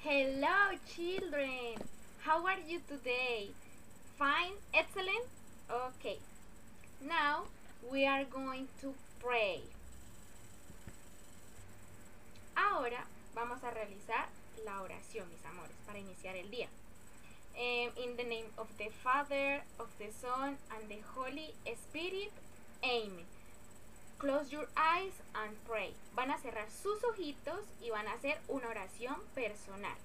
Hello, children. How are you today? Fine? Excellent? Okay. Now we are going to pray. Ahora vamos a realizar la oración, mis amores, para iniciar el día. In the name of the Father, of the Son, and the Holy Spirit. Amen. Close your eyes and pray. Van a cerrar sus ojitos y van a hacer una oración personal.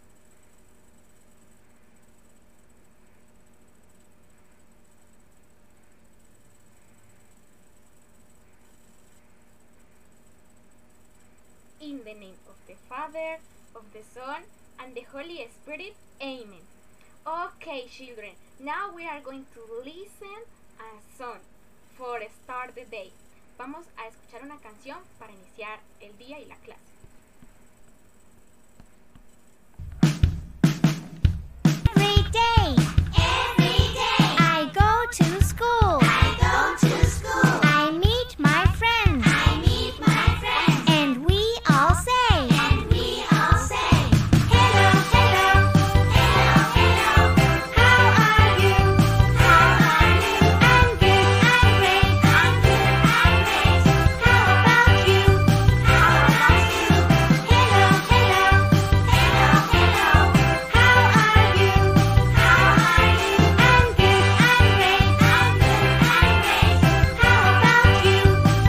In the name of the Father, of the Son, and the Holy Spirit. Amen. Okay, children, now we are going to listen a song for start the day. Vamos a escuchar una canción para iniciar el día y la clase. Every day, I go to school. I meet my friends. And we all say, hello, hello, how are you? I'm good, I'm great. How about you? Hello, hello, how are you? I'm good, I'm great. How about you?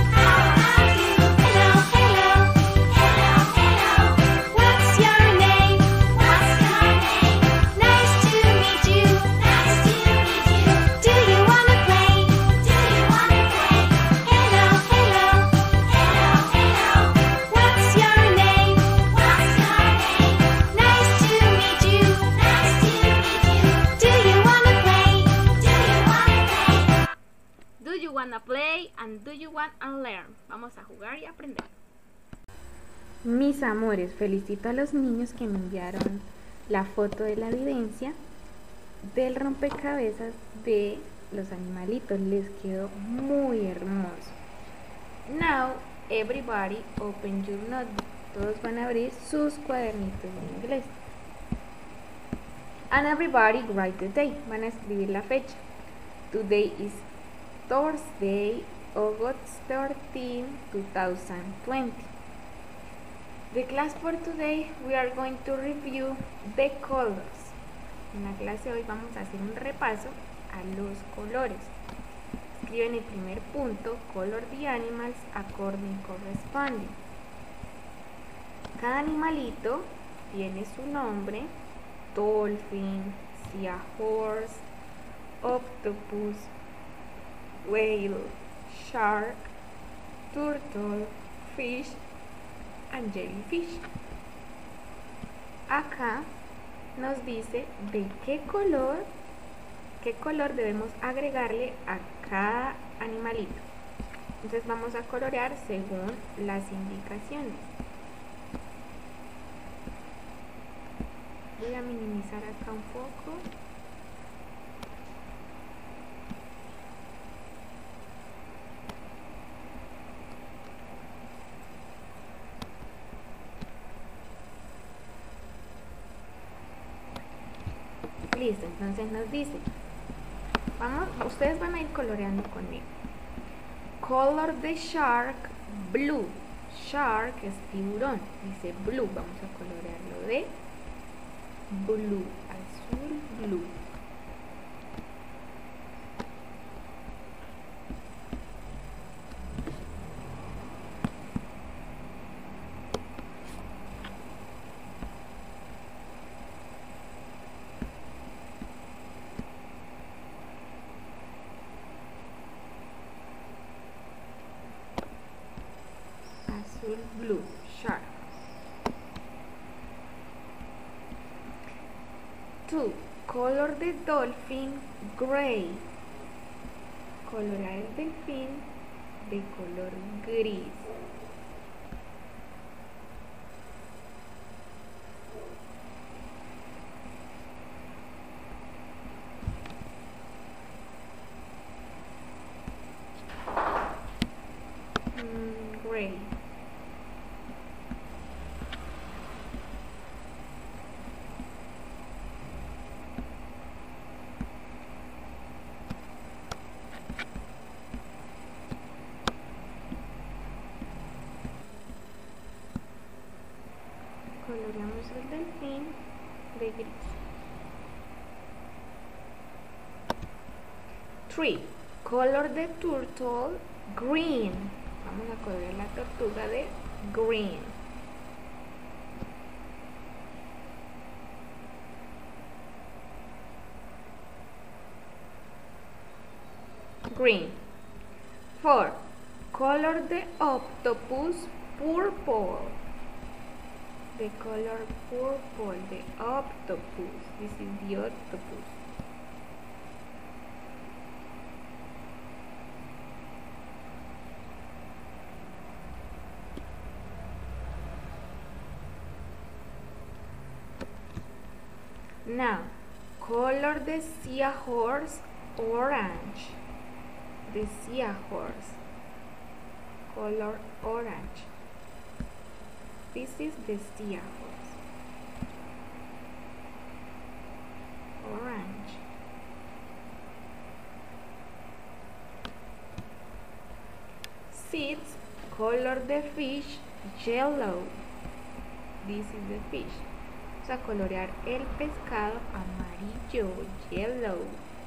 Hello, what's your name? Nice to meet you. Do you wanna play? Hello, what's your name? Nice to meet you. Do you wanna play? Do you wanna play and do you wanna learn? Vamos a jugar y aprender. Mis amores, felicito a los niños que me enviaron la foto de la evidencia del rompecabezas de los animalitos. Les quedó muy hermoso. Now, everybody open your notebook. Todos van a abrir sus cuadernitos en inglés. And everybody write the day. Van a escribir la fecha. Today is Thursday, August 13, 2020. The class for today, we are going to review the colors. En la clase de hoy vamos a hacer un repaso a los colores. Escriben el primer punto, color the animals according corresponding. Cada animalito tiene su nombre: dolphin, seahorse, octopus, whale, shark, turtle, fish and jellyfish. Acá nos dice de qué color debemos agregarle a cada animalito. Entonces vamos a colorear según las indicaciones. Voy a minimizar acá un poco. Listo, entonces nos dice, ustedes van a ir coloreando conmigo. Color the shark blue. Shark es tiburón, dice blue. Vamos a colorearlo de blue, azul, blue. Blue, shark. 2. Color the dolphin gray. Colorar el delfín de color gris. Gray. coloreamos el delfín de gris. 3. Color the turtle green. Vamos a colorear la tortuga de green. Green. 4. Color the octopus purple. The color purple, the octopus. This is the octopus. Now, color the seahorse orange. The seahorse. Color orange. This is the seahorse. Orange. Seeds, color the fish yellow. This is the fish. Vamos a colorear el pescado amarillo, yellow.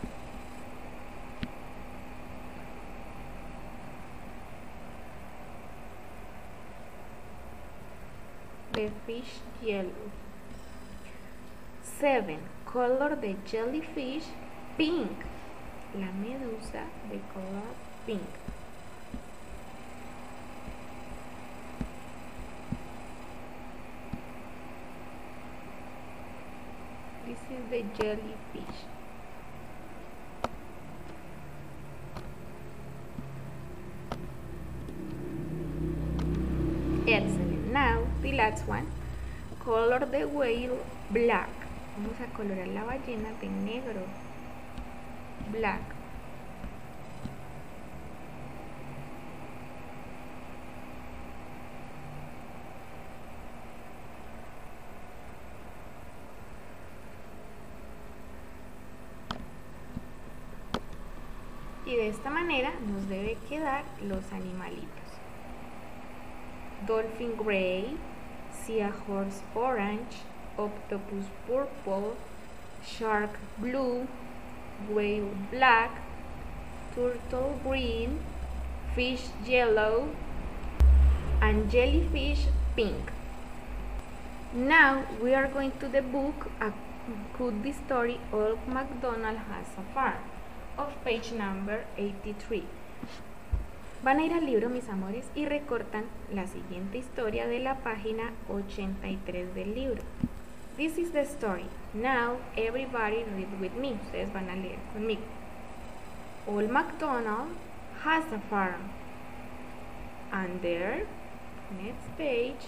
The fish yellow. 7. Color the jellyfish pink. La medusa de color pink. This is the jellyfish. Excellent. Now, the last one. Color the whale black. Vamos a colorear la ballena de negro. Black. Y de esta manera nos debe quedar los animalitos. Dolphin gray, seahorse orange, octopus purple, shark blue, whale black, turtle green, fish yellow, and jellyfish pink. Now we are going to the book A Could Be Story Old MacDonald Has a Farm, of page number 83. Van a ir al libro, mis amores, y recortan la siguiente historia de la página 83 del libro. This is the story. Now everybody read with me. Ustedes van a leer conmigo. Old MacDonald has a farm. And there, next page,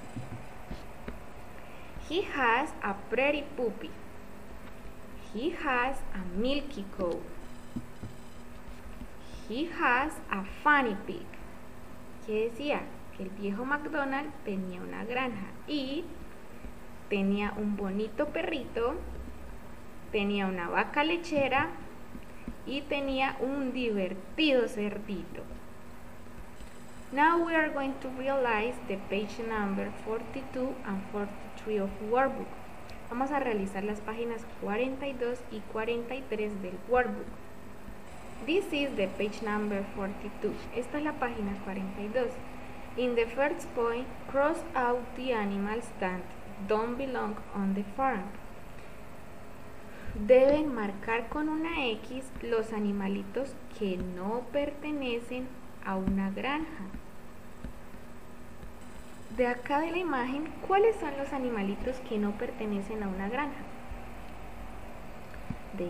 he has a pretty puppy. He has a milky cow. He has a funny pig. ¿Qué decía? Que el viejo McDonald tenía una granja y tenía un bonito perrito, tenía una vaca lechera y tenía un divertido cerdito. Now we are going to realize the page number 42 and 43 of workbook. Vamos a realizar las páginas 42 y 43 del workbook. This is the page number 42. Esta es la página 42. In the first point, cross out the animals that don't belong on the farm. Deben marcar con una X los animalitos que no pertenecen a una granja. De acá de la imagen, ¿cuáles son los animalitos que no pertenecen a una granja? The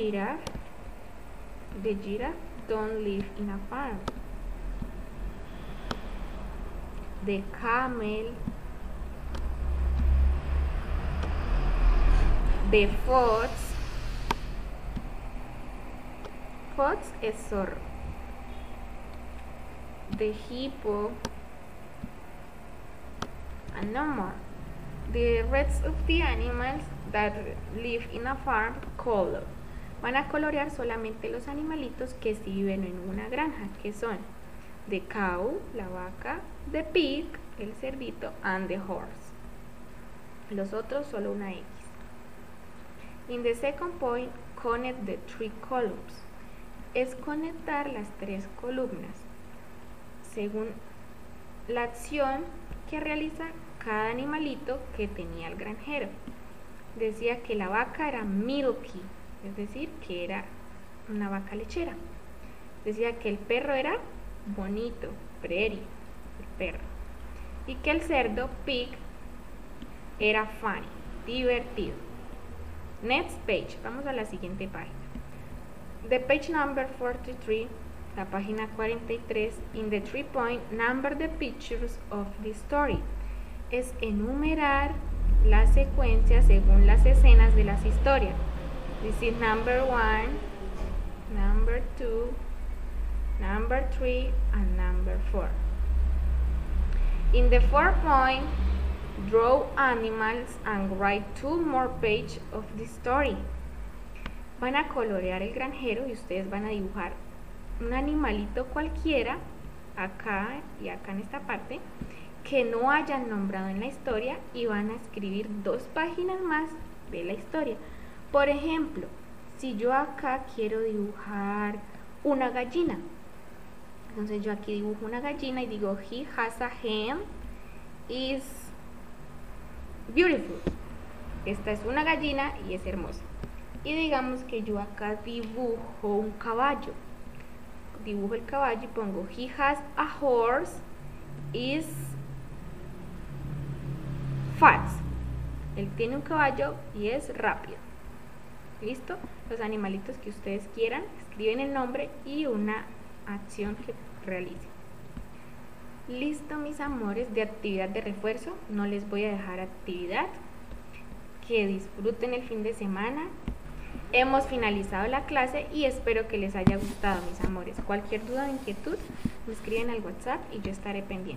giraffe don't live in a farm. The camel, the fox es zorro. The hippo, and no more. The rest of the animals that live in a farm color. Van a colorear solamente los animalitos que sí viven en una granja, que son the cow, la vaca, the pig, el cerdito, and the horse. los otros solo una X. In the second point, connect the 3 columns. Es conectar las 3 columnas según la acción que realiza cada animalito que tenía el granjero. Decía que la vaca era milky, es decir, que era una vaca lechera. Decía que el perro era bonito, pretty, el perro. Y que el cerdo, pig, era funny, divertido. Next page, vamos a la siguiente página. The page number 43, la página 43, in the 3-point, number the pictures of the story. Es enumerar la secuencia según las escenas de las historias. This is number 1, number 2, number 3, and number 4. In the 4th point, draw animals and write 2 more pages of the story. Van a colorear el granjero y ustedes van a dibujar un animalito cualquiera, acá y acá en esta parte, que no hayan nombrado en la historia, y van a escribir 2 páginas más de la historia. Por ejemplo, si yo acá quiero dibujar una gallina, entonces yo aquí dibujo una gallina y digo, he has a hen, is beautiful. Esta es una gallina y es hermosa. Y digamos que yo acá dibujo un caballo. Dibujo el caballo y pongo, he has a horse, is fast. Él tiene un caballo y es rápido. ¿Listo? Los animalitos que ustedes quieran, escriben el nombre y una acción que realicen. Listo, mis amores, de actividad de refuerzo. No les voy a dejar actividad. Que disfruten el fin de semana. Hemos finalizado la clase y espero que les haya gustado, mis amores. Cualquier duda o inquietud, me escriben al WhatsApp y yo estaré pendiente.